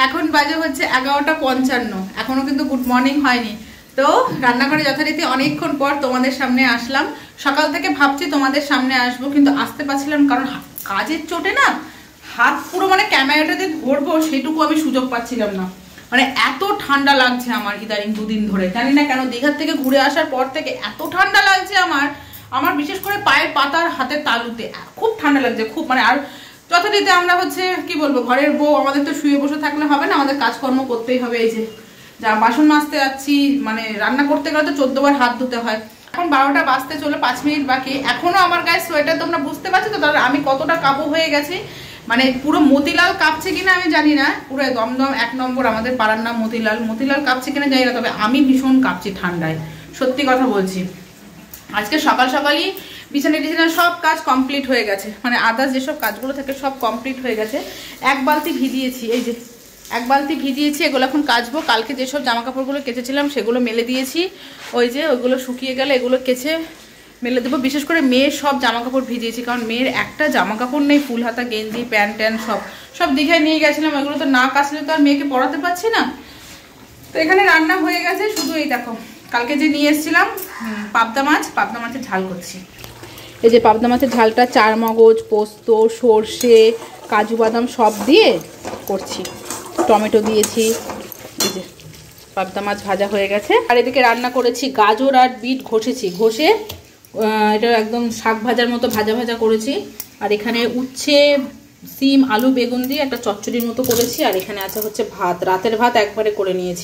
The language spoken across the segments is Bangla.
এখন বাজে হচ্ছে 11:55, এখনো কিন্তু গুড মর্নিং হয়নি। তো রান্নাঘরে যথারীতি অনেকক্ষণ পর তোমাদের সামনে আসলাম। সকাল থেকে ভাবছি তোমাদের সামনে আসবো, কিন্তু আসতে পারছিলাম কারণ কাজের চোটে না হাত পুরো মানে ক্যামেরাটাতে ধরবো সেটুকু আমি সুযোগ পাচ্ছিলাম না। মানে এত ঠান্ডা লাগছে আমার ইদানিং 2 দিন ধরে, জানি না কেন। দীঘার থেকে ঘুরে আসার পর থেকে এত ঠান্ডা লাগছে আমার বিশেষ করে পায়ের পাতার হাতের তালুতে খুব ঠান্ডা লাগছে, খুব মানে। আর যথারীতি আমরা হচ্ছে কি বলবো, ঘরের বউ, আমাদের তো শুয়ে বসে থাকলে হবে না, আমাদের কাজকর্ম করতেই হবে। এই যে যা বাসন মাজতে যাচ্ছি, মানে রান্না করতে গেলে তো 14 বার হাত ধুতে হয়। এখন 12টা বাজতে চলে 5 মিনিট বাকি, এখনো আমার গায়ে সোয়েটার, তোমরা বুঝতে পারছো তো তাহলে আমি কতটা কাবু হয়ে গেছি। মানে পুরো মতিলাল কাঁপছে কিনা আমি জানি না, পুরো দমদম 1 নম্বর আমাদের পাড়ার নাম মতিলাল কাঁপছে কিনা জানি না, তবে আমি ভীষণ কাঁপছি ঠান্ডায়, সত্যি কথা বলছি। আজকে সকাল সকালই বিছানা সব কাজ কমপ্লিট হয়ে গেছে, মানে আদার্স যেসব কাজগুলো থাকে সব কমপ্লিট হয়ে গেছে। 1 বালতি ভিজিয়েছি, এই যে 1 বালতি ভিজিয়েছি, এগুলো এখন কাচবো। কালকে যেসব জামা কাপড়গুলো কেচেছিলাম সেগুলো মেলে দিয়েছি, ওই যে ওইগুলো শুকিয়ে গেলে এগুলো কেচে মেলে দেবো। বিশেষ করে মেয়ের সব জামা কাপড় ভিজিয়েছি, কারণ মেয়ের একটা জামা কাপড় নেই, ফুল হাতা গেঞ্জি প্যান্ট ট্যান্ট সব দীঘায় নিয়ে গেছিলাম, এগুলো তো না কাচলে তো আর মেয়েকে পরাতে পারছি না। তো এখানে রান্না হয়ে গেছে, শুধু এই দেখো কালকে যে নিয়ে এসেছিলাম পাবদা মাছের ঝাল করছি। এই যে পাবদা মাছের ঝালটা 4 মগজ, পোস্ত, সর্ষে, কাজু বাদাম সব দিয়ে করছি, টমেটো দিয়েছি। এই যে পাবদা মাছ ভাজা হয়ে গেছে। আর এদিকে রান্না করেছি গাজর আর বিট ঘষে এটা একদম শাক ভাজার মতো ভাজা করেছি। আর এখানে উচ্ছে, সিম, আলু, বেগুন দিয়ে একটা চচ্চড়ির মতো করেছি। আর এখানে আছে হচ্ছে ভাত, রাতের ভাত একবারে করে নিয়েছি।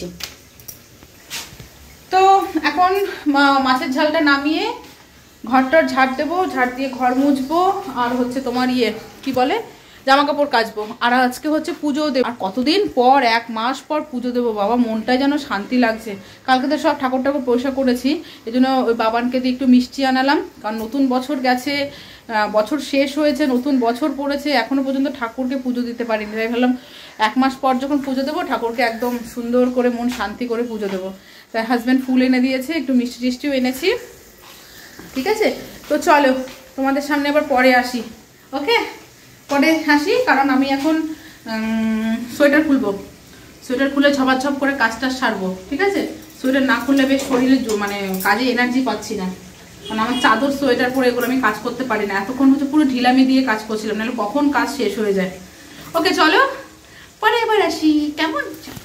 তো এখন মাছের ঝালটা নামিয়ে ঘরটার ঝাড় দেবো, ঝাড় দিয়ে ঘর মুছবো, আর হচ্ছে তোমার কি বলে জামা কাপড় কাচবো। আর আজকে হচ্ছে পুজো দেবো, আর কতদিন পর 1 মাস পর পুজো দেবো। বাবা মনটাই যেন শান্তি লাগছে। কালকে তো সব ঠাকুর পয়সা করেছি, এই জন্য ওই বাবানকে দিয়ে একটু মিষ্টি আনালাম, কারণ নতুন বছর গেছে, বছর শেষ হয়েছে, নতুন বছর পড়েছে, এখনো পর্যন্ত ঠাকুরকে পুজো দিতে পারিনি। তাই ভাবলাম 1 মাস পর যখন পুজো দেবো ঠাকুরকে একদম সুন্দর করে মন শান্তি করে পুজো দেবো। তাই হাজব্যান্ড ফুল এনে দিয়েছে, একটু মিষ্টি টিষ্টিও এনেছি। ঠিক আছে, তো চলো তোমাদের সামনে আবার পরে আসি। ওকে, পরে আসি, কারণ আমি এখন সোয়েটার খুলে ঝপাঝপ করে কাজটা সারবো। ঠিক আছে, সোয়েটার না খুললে বেশ শরীরে মানে কাজে এনার্জি পাচ্ছি না, কারণ আমার চাদর সোয়েটার পরে এগুলো আমি কাজ করতে পারি না। এতক্ষণ হচ্ছে পুরো ঢিলামি দিয়ে কাজ করছিলাম, নাহলে কখন কাজ শেষ হয়ে যায়। ওকে চলো পরে এবার আসি, কেমন?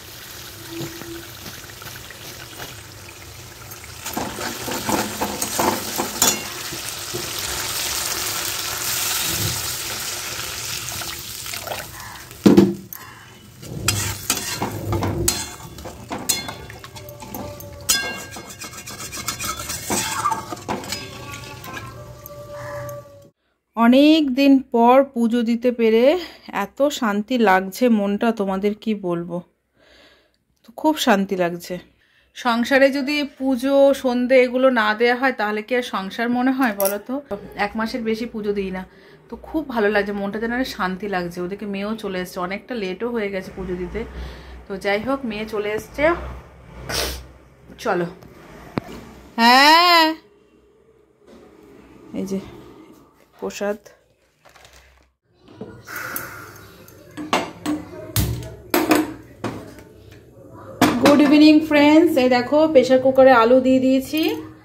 অনেক দিন পর পুজো দিতে পেরে এত শান্তি লাগছে মনটা, তোমাদের কি বলবো। তো খুব শান্তি লাগছে। সংসারে যদি পুজো সন্ধে এগুলো না দেয়া হয় তাহলে কি আর সংসার মনে হয় বলো তো? 1 মাসের বেশি পুজো দিই না, তো খুব ভালো লাগছে, মনটা যেন শান্তি লাগছে। ওদিকে মেয়েও চলে এসছে, অনেকটা লেটও হয়ে গেছে পুজো দিতে। তো যাই হোক, মেয়ে চলে এসছে, চলো। হ্যাঁ এই যে প্রসাদ। গুড ইভিনিং ফ্রেন্ডস, এই দেখো প্রেসার কুকারে আলু দিয়ে দিয়েছি।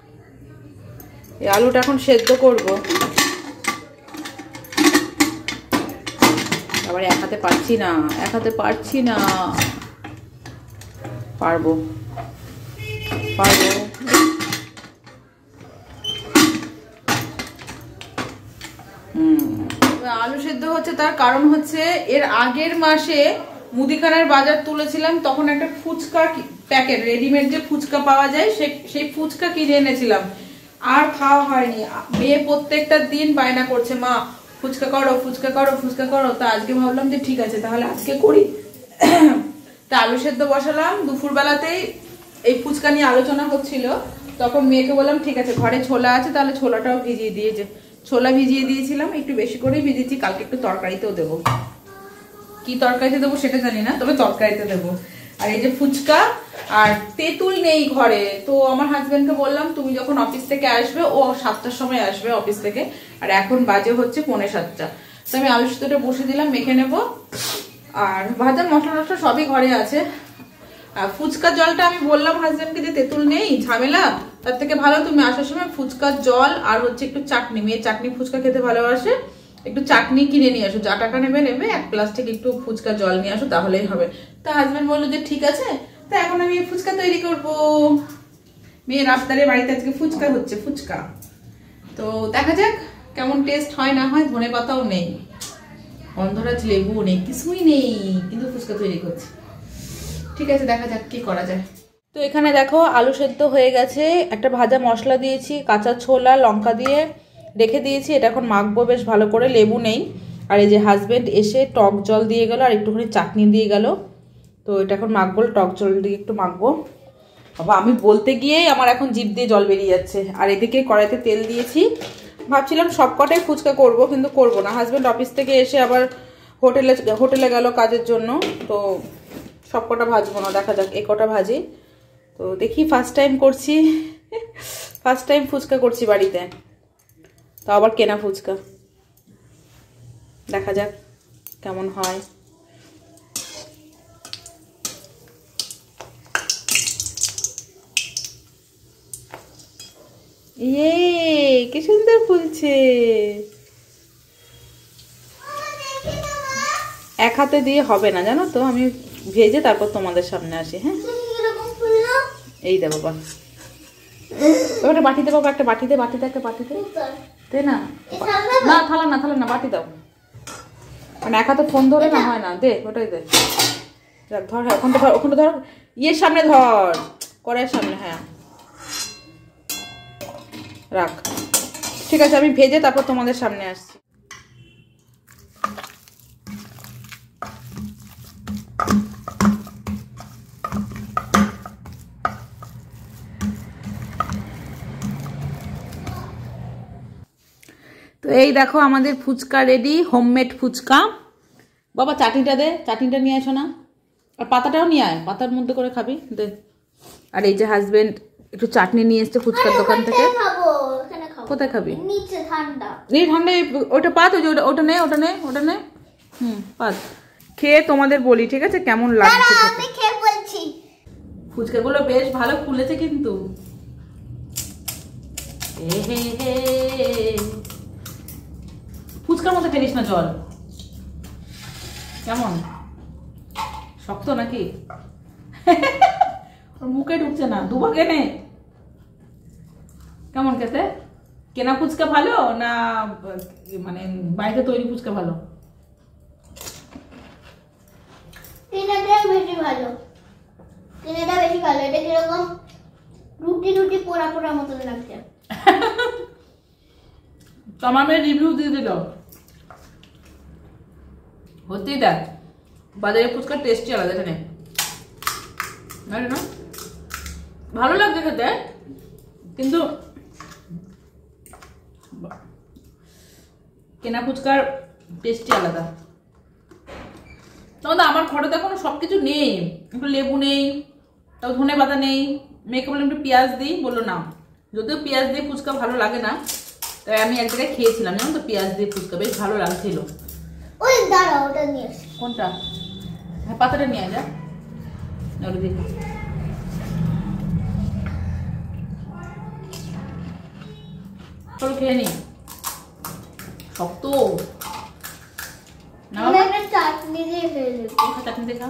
এই আলুটা এখন সেদ্ধ করব। আবার এক হাতে পারছি না, পারবো। আলু সেদ্ধ হচ্ছে, তার কারণ হচ্ছে এর আগের মাসে মুদিখানার বাজার তুলেছিলাম, তখন একটা ফুচকা প্যাকেট, রেডিমেড যে ফুচকা পাওয়া যায় সেই ফুচকা কিনে এনেছিলাম, আর খাওয়া হয়নি। মেয়ে প্রত্যেকটা দিন বায়না করছে, মা ফুচকা করো। তা আজকে ভাবলাম যে ঠিক আছে তাহলে আজকে করি। তা আলু সেদ্ধ বসালাম। দুপুর বেলাতেই এই ফুচকা নিয়ে আলোচনা হচ্ছিল, তখন মেয়েকে বললাম ঠিক আছে ঘরে ছোলা আছে, তাহলে ছোলাটাও ভিজিয়ে দিয়েছে। ছোলা ভিজিয়ে দিয়েছিলাম, একটু বেশি করেই ভিজিয়েছি, কালকে একটু তরকারিতেও দেবো। কি তরকারিতে দেবো সেটা জানি না, তবে তরকারিতে দেবো। আর এই যে ফুচকা, আর তেঁতুল নেই ঘরে, তো আমার হাজবেন্ডকে বললাম তুমি যখন অফিস থেকে আসবে, ও 7টার সময় আসবে অফিস থেকে, আর এখন বাজে হচ্ছে 6:45। তো আমি আলু সেদ্ধটা বসে দিলাম, মেখে নেব। আর ভাজার মশলা টশলা সবই ঘরে আছে। আর ফুচকার জলটা আমি বললাম হাজবেন্ডকে যে তেঁতুল নেই ঝামেলা, তার থেকে ভালো তুমি আসার সময় ফুচকার জল আর হচ্ছে একটু চাটনি, মেয়ে চাটনি ফুচকা খেতে ভালোবাসে, একটু চাটনি কিনে নিয়ে আসো, যা টাকা নেবে নেবে, এক প্লাস্টিক একটু ফুচকা জল নিয়ে আসো তাহলেই হবে। তা হাজবেন্ড বললো যে ঠিক আছে। তা এখন আমি ফুচকা তৈরি করবো। মেয়ের আফতারে বাড়িতে আজকে ফুচকা হচ্ছে, ফুচকা। তো দেখা যাক কেমন টেস্ট হয় না হয়। ধনে পাতাও নেই, গন্ধরাজ লেবু নেই, কিছুই নেই, কিন্তু ফুচকা তৈরি করছি। ঠিক আছে, দেখা যাক কি করা যায়। তো এখানে দেখো আলু সেদ্ধ হয়ে গেছে, একটা ভাজা মশলা দিয়েছি, কাঁচা ছোলা লঙ্কা দিয়ে রেখে দিয়েছি, এটা এখন মাখবো বেশ ভালো করে। লেবু নেই। আর এই যে হাজবেন্ড এসে টক জল দিয়ে গেল আর একটুখানি চাটনি দিয়ে গেল। তো এটা এখন মাখবো, টক জল দিয়ে একটু মাখবো। বাবা আমি বলতে গিয়েই আমার এখন জিভ দিয়ে জল বেরিয়ে যাচ্ছে। আর এদিকে কড়াইতে তেল দিয়েছি, ভাবছিলাম সবকটাই ফুচকা করব, কিন্তু করব না। হাজবেন্ড অফিস থেকে এসে আবার হোটেলে গেল কাজের জন্য, তো সবকটা ভাজবো না, দেখা যাক এ কটা ভাজি। তো দেখি ফার্স্ট টাইম করছি, ফার্স্ট টাইম ফুচকা করছি বাড়িতে, তো আবার কেনা ফুচকা, দেখা যাক কেমন হয়। ইয়ে কি সুন্দর ফুলছে। এক হাতে দিয়ে হবে না জানো তো, আমি ভেজে তারপর তোমাদের সামনে আসি। হ্যাঁ এই দেবো বাবা, ওটা বাটিতে বাবা, একটা বাটিতে, বাটিতে একটা বাটিতে দে না, না থালা না, থালা না, বাটি দাও। মানে এক হাতে ফোন ধরে না হয় না, দে ওটাই দে। ধর, হ্যাঁ ওখানটা ধর, ওখানটা ধর, ইয়ের সামনে ধর, কড়াইয়ের সামনে, হ্যাঁ রাখ। ঠিক আছে, আমি ভেজে তারপর তোমাদের সামনে আসছি। তো এই দেখো আমাদের ফুচকা রেডি, হোমমেড ফুচকা। বাবা চাটনিটা দে, চাটনিটা নিয়ে আসো না, আর পাতাটাও নিয়ে আয়, পাতার মধ্যে করে খাবি দে। আর এই যে হাজবেন্ড একটু চাটনি নিয়ে এসছে ফুচকার দোকান থেকে। কোথায় খাবি? নিচে ঠান্ডা, এই ঠান্ডায় ওটা পাত, ওই যে ওটা নে, ওটা নে, ওটা নে, পাত। খেয়ে তোমাদের বলি ঠিক আছে কেমন লাগছে। আমি খেয়ে বলছি। ফুচকাগুলো বেশ ভালো ফুলেছে কিন্তু। ফুচকার মতো ফেলিস না জল, কেমন শক্ত নাকি? মুখে ঢুকছে না, দুভাগে নে। কেমন খেতে? কেনা ফুচকা ভালো না মানে বাড়িতে তৈরি ফুচকা ভালো? তিনটাই বেশি ভালো, তিনটা বেশি ভালো। এটা কিরকম রুটি রুটি পোড়া পোড়া মতন লাগছে। তোমার মেয়ে রিভিউ দিয়ে দিল, হতেই দেখ বাজারে ফুচকার টেস্টই আলাদা। এখানে না ভালো লাগছে খেতে, কিন্তু কেনা ফুচকার টেস্টই আলাদা। তখন আমার ঘরে তো এখনো সবকিছু নেই, একটু লেবু নেই, তাও ধনে পাতা নেই। মেয়েকে বললাম একটু পেঁয়াজ দিই, বললো না। যদিও পেঁয়াজ দিয়ে ফুচকা ভালো লাগে না, তাই আমি এক জায়গায় খেয়েছিলাম জানো তো পেঁয়াজ দিয়ে ফুচকা, বেশ ভালো লাগছিল। ওই দাঁড়া ওটা নিয়ে এসে। কোনটা? হ্যাঁ পাতাটা নিয়ে যা, ওটা দেখো। চলো খেয়ে নি, শক্ত না চাটনি দিয়ে খেয়ে নেব। চাটনি দেখা।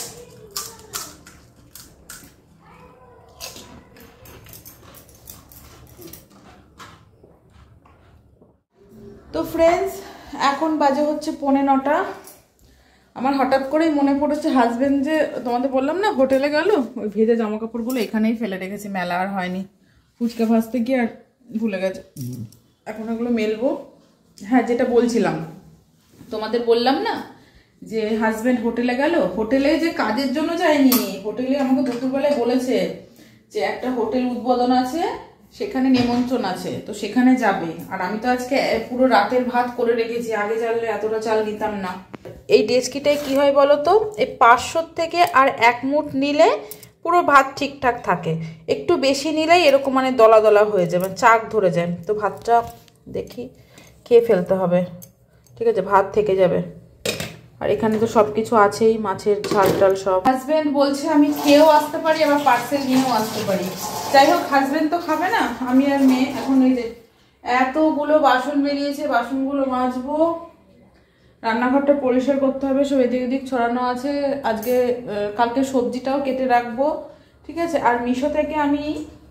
তো ফ্রেন্ডস এখন বাজে হচ্ছে 9:45। আমার হঠাৎ করেই মনে পড়েছে হাজবেন্ড যে তোমাদের বললাম না হোটেলে গেল, ওই ভেজা জামা কাপড়গুলো এখানেই ফেলে রেখেছি, মেলা আর হয়নি। ফুচকা ভাজতে গিয়ে আর ভুলে গেছে, এখন ওগুলো মেলবো। হ্যাঁ যেটা বলছিলাম তোমাদের বললাম না যে হাজবেন্ড হোটেলে গেল, হোটেলে যে কাজের জন্য যায়নি, হোটেলে আমাকে দুপুরবেলায় বলেছে যে একটা হোটেল উদ্বোধন আছে, সেখানে নিমন্ত্রণ আছে, তো সেখানে যাবে। আর আমি তো আজকে পুরো রাতের ভাত করে রেখেছি, আগে জানলে এতটা চাল নিতাম না। এই ডেচকিটায় কি হয় বলো তো, এই 500 থেকে আর 1 মুঠ নিলে পুরো ভাত ঠিকঠাক থাকে, একটু বেশি নিলেই এরকম মানে দলা দলা হয়ে যাবে, চাক ধরে যায়। তো ভাতটা দেখি খেয়ে ফেলতে হবে, ঠিক আছে ভাত থেকে যাবে। আর এখানে তো সব কিছু আছেই, মাছের ঝাল টাল সব। হাজবেন্ড বলছে আমি খেয়েও আসতে পারি আবার পার্সেল নিয়েও আসতে পারি। যাই হোক হাজবেন্ড তো খাবে না, আমি আর মেয়ে। এখন এই যে এতগুলো বাসন বেরিয়েছে, বাসনগুলো মাজবো, রান্নাঘরটা পরিষ্কার করতে হবে, সব এদিক ওদিক ছড়ানো আছে। আজকে কালকে সবজিটাও কেটে রাখবো, ঠিক আছে। আর মিশো থেকে আমি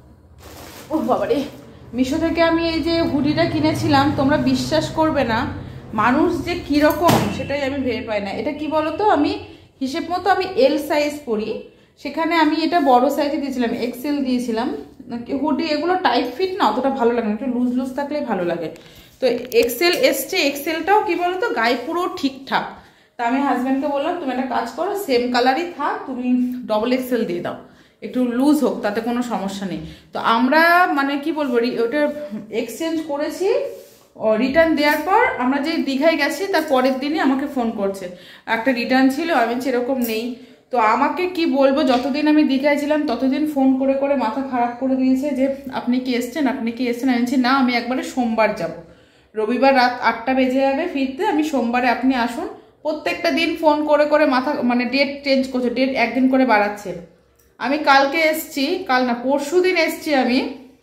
মিশো থেকে আমি এই যে হুডিটা কিনেছিলাম, তোমরা বিশ্বাস করবে না মানুষ যে কিরকম সেটাই আমি ভেবে পাই না। এটা কি বলতো, আমি হিসেব মতো আমি এল সাইজ পরি, সেখানে আমি এটা বড় সাইজে দিয়েছিলাম, এক্সেল দিয়েছিলাম। হুডি এগুলো টাইট ফিট না, অতটা ভালো লাগে না, একটু লুজ লুজ থাকলেই ভালো লাগে। তো এক্সেল এসছে, এক্সেলটাও কি বলতো গায়ে পুরো ঠিকঠাক। তা আমি হাজব্যান্ডকে বললাম তুমি একটা কাজ করো, সেম কালারই থাক, তুমি ডবল এক্সেল দিয়ে দাও, একটু লুজ হোক, তাতে কোনো সমস্যা নেই। তো আমরা মানে কি বলবো, ওটা এক্সচেঞ্জ করেছি, রিটার্ন দেওয়ার পর আমরা যে দীঘায় গেছি তার পরের দিনই আমাকে ফোন করছে, একটা রিটার্ন ছিল, আমি সেরকম নেই। তো আমাকে কি বলবো, যতদিন আমি দীঘায় ছিলাম ততদিন ফোন করে করে মাথা খারাপ করে দিয়েছে যে আপনি কি এসছেন, আপনি কি এসছেন। আমি বলছি না, আমি একবারে সোমবার যাব, রবিবার রাত 8টা বেজে যাবে ফিরতে, আমি সোমবারে আপনি আসুন। প্রত্যেকটা দিন ফোন করে করে মাথা মানে ডেট চেঞ্জ করছে, ডেট একদিন করে বাড়াচ্ছে। আমি কালকে এসছি, কাল না পরশু দিন এসছি আমি,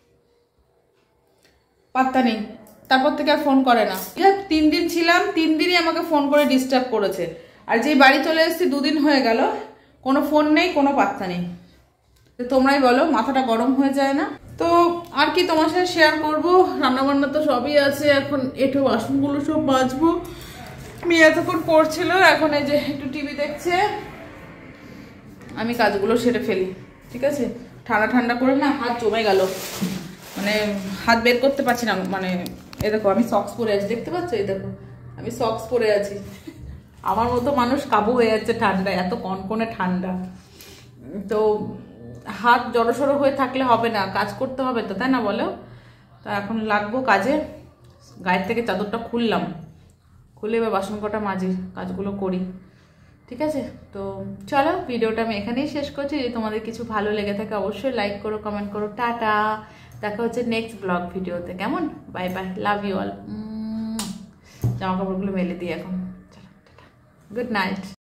পাত্তা নেই, তারপর থেকে আর ফোন করে না। 3 দিন ছিলাম, 3 দিনই আমাকে ফোন করে ডিস্টার্ব করেছে। আর যেই বাড়ি চলে এসেছি 2 দিন হয়ে গেল, কোনো ফোন নেই, কোনো পাত্তা নেই। তো তোমরাই বলো, মাথাটা গরম হয়ে যায় না? তো আর কি তোমার সাথে শেয়ার করবো, রান্নাবান্না তো সবই আছে, এখন একটু বাসনগুলো সব মাজবো। মেয়ে এতক্ষণ পড়ছিল, এখন এই যে একটু টিভি দেখছে, আমি কাজগুলো সেরে ফেলি, ঠিক আছে। ঠান্ডা ঠান্ডা করে না হাত জমে গেল, মানে হাত বের করতে পারছি না। মানে এই দেখো আমি সক্স পরে আছি, দেখতে পাচ্ছ, এই দেখো আমি সক্স পরে আছি। আমার মতো মানুষ কাবু হয়ে যাচ্ছে ঠান্ডায়, এত কনকনে ঠান্ডা। তো হাত জড়সড়ো হয়ে থাকলে হবে না, কাজ করতে হবে তো, তাই না বলো? তা এখন লাগবো কাজে। গায়ের থেকে চাদরটা খুললাম, খুলে এবার বাসন কটা মাজি, কাজগুলো করি, ঠিক আছে। তো চলো ভিডিওটা আমি এখানেই শেষ করছি। যদি তোমাদের কিছু ভালো লেগে থাকে অবশ্যই লাইক করো, কমেন্ট করো। টাটা, দেখা হচ্ছে নেক্সট ব্লগ ভিডিওতে। কেমন? Bye bye, love you all. জামা কাপড়গুলো মেলে দিই এখন। চলো টাটা, গুড নাইট।